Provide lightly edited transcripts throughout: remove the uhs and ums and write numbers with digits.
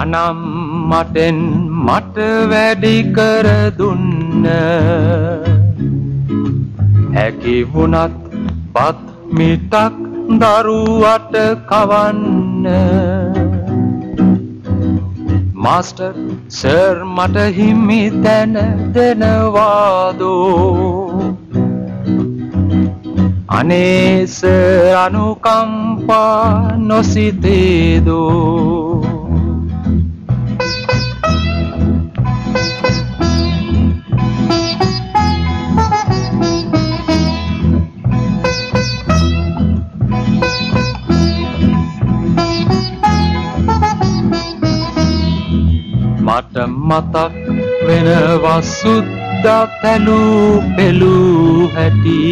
මනම් මටෙන් මට වැඩි කර දුන්න හැකි වුණත් පත් මිටක් දරුවට කවන්න මාස්ටර් සර් මට හිමි තැන දෙනවාදෝ අනේ සර් අනුකම්පා නොසිතේදෝ මට මතක් වෙනවා සුද්දා තැලූ පෙළූ හැටි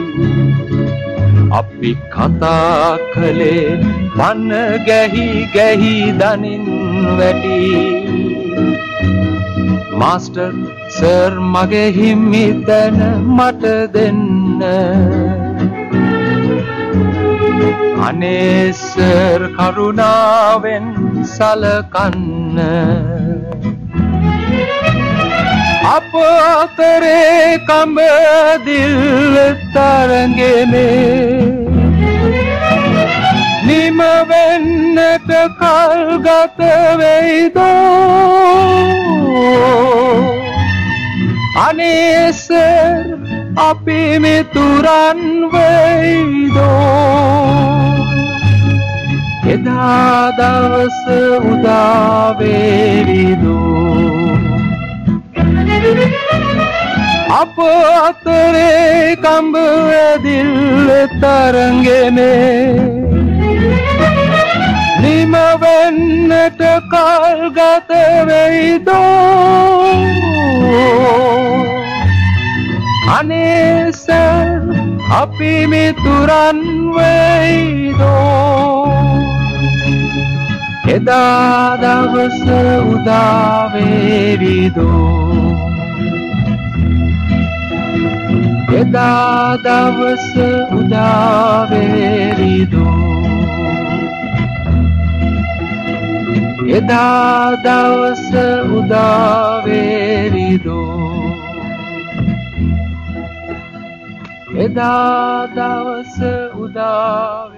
අපි කතා කළේ වන ගැහි ගැහි දනින් වැටි මාස්ටර් සර් මගේ හිමි තැන මට දෙන්න අනේ සර් කරුණාවෙන් සලකන්න අප අතරේ කඹදිල් තරංගෙනේ නිම වෙන්නට කල් ගත වෙයිදෝ අනේ සර් අපි මිතුරන් වෙයිදෝ එදා දවස උදා වේවිදෝ අප අතරේ කඹදිල් තරංගෙනේ නිම වෙන්නට කල් ගත වෙයිදෝ අනේ සර් අපි මිතුරන් වෙයිදෝ එදා දවස උදා වේවිදෝ එදා දවස උදා වේවිදෝ එදා දවස උදා වේවිදෝ එදා දවස උදා